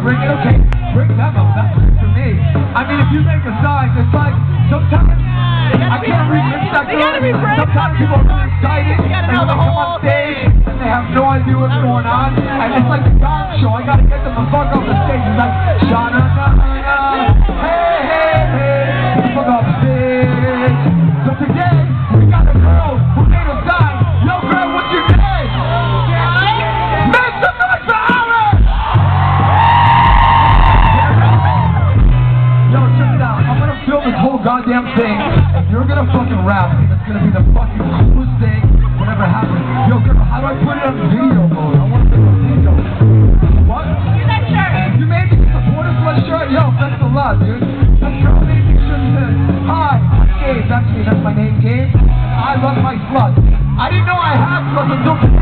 bring it, okay, bring them up, that's good for me. I mean, if you make a sign, it's like, sometimes, I can't read that good, sometimes people are really excited, and when they come on stage, and they have no idea what's going on, and it's like the Gong Show, I gotta get them the fuck off the stage, it's like, sha-na-na-na, hey, hey, hey, fuck off the stage. So today, we got a girl who made a sign. Yo, girl, what's your name? Make some noise for Aaron! Yo, check it out. I'm gonna film this whole goddamn thing, and you're gonna fucking rap, and it's gonna be the fucking coolest thing whatever happens. Yo, girl, how do I put it on video mode? I want to put it on video. What? Do that shirt. You made me support a sweatshirt? Yo, thanks a lot, dude. That girl made me sure to say, hi, I'm Gabe. That's me. That's my name, Gabe. I love my sluts. I didn't know I had sluts until